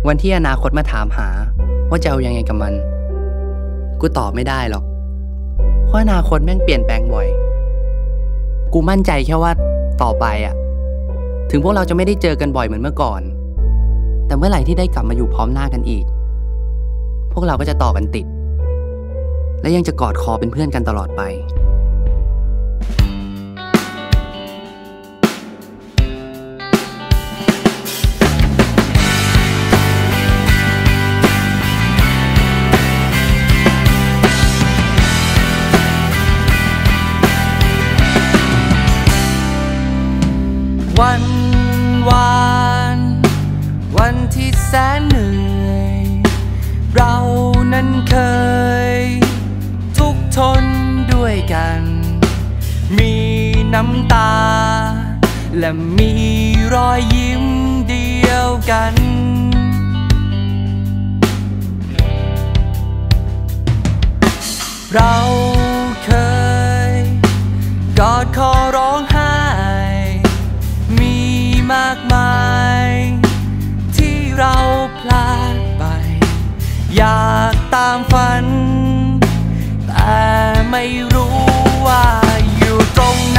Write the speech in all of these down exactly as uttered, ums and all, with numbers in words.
วันที่อนาคตมาถามหาว่าจะเอายังไงกับมันกูตอบไม่ได้หรอกเพราะอนาคตแม่งเปลี่ยนแปลงบ่อยกูมั่นใจแค่ว่าต่อไปอะถึงพวกเราจะไม่ได้เจอกันบ่อยเหมือนเมื่อก่อนแต่เมื่อไหร่ที่ได้กลับมาอยู่พร้อมหน้ากันอีกพวกเราก็จะต่อกันติดและยังจะกอดคอเป็นเพื่อนกันตลอดไปวันวานวันที่แสนเหนื่อยเรานั้นเคยทุกข์ทนด้วยกันมีน้ำตาและมีรอยยิ้มเดียวกันเราเคยกอดคอร้องไห้มีมากมายที่เราพลาดไปอยากตามฝันแต่ไม่รู้ว่าอยู่ตรงไหน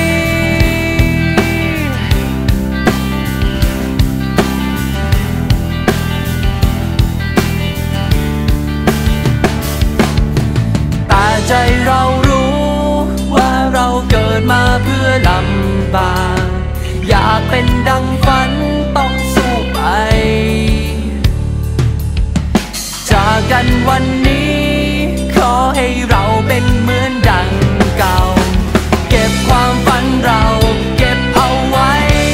แต่ใจเรารู้ว่าเราเกิดมาเพื่อลำบากอยากเป็นดังฝันต้องสู้ไปจากกันวันนี้ขอให้เราเป็นเหมือนดังเก่าเก็บความฝันเราเก็บเอาไว้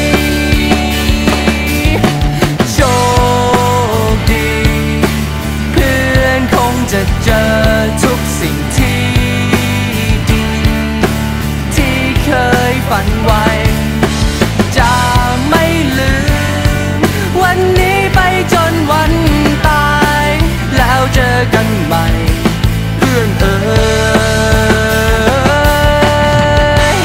โชคดีเพื่อนคงจะเจอทุกสิ่งที่ดีที่เคยฝันไว้จะไม่ลืมวันนี้ไปจนวันตายแล้วเจอกันใหม่เพื่อนเอ๋ย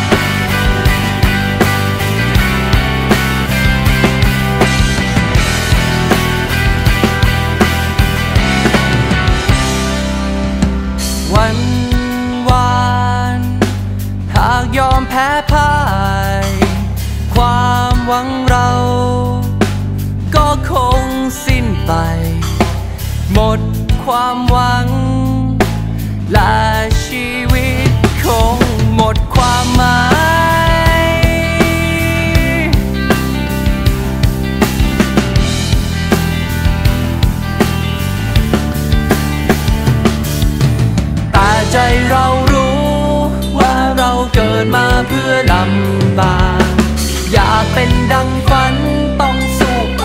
วันวานหากยอมแพ้พ่ายความหวังเราก็คงสิ้นไปหมดความหวังและชีวิตคงหมดความหมายแต่ใจเรารู้ว่าเราเกิดมาเพื่อลำบากอยากเป็นดังฝันต้องสู้ไป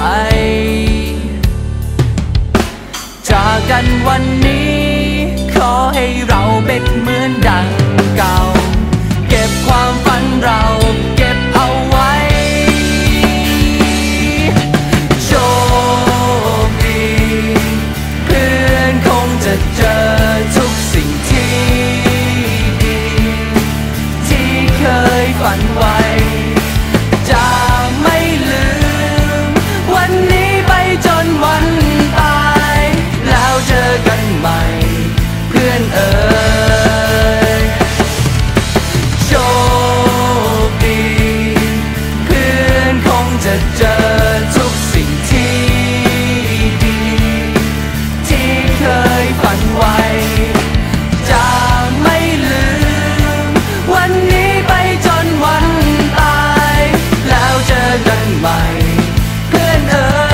จากกันวันนี้ขอให้เราเป็นเหมือนดังเก่าเก็บความฝันเราเก็บเอาไว้โชคดีเพื่อนคงจะเจอทุกสิ่งที่ดีที่เคยฝันไว้จะไม่ลืมวันนี้ไปจนวันตายแล้วเจอกันใหม่เพื่อนเอ๋ยโชคดีเพื่อนคงจะเจอทุกสิ่งที่ดีที่เคยฝันไว้จะไม่ลืมวันนี้ไปจนวันตายแล้วเจอกันใหม่เพื่อนเอ๋ย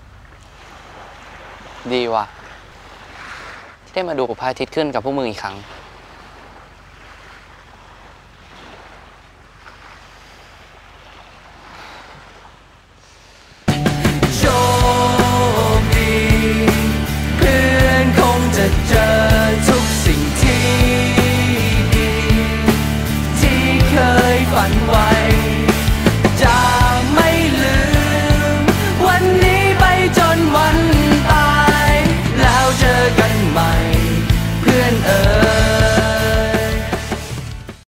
ดีว่ะที่ได้มาดูพระอาทิตย์ขึ้นกับพวกมึงอีกครั้ง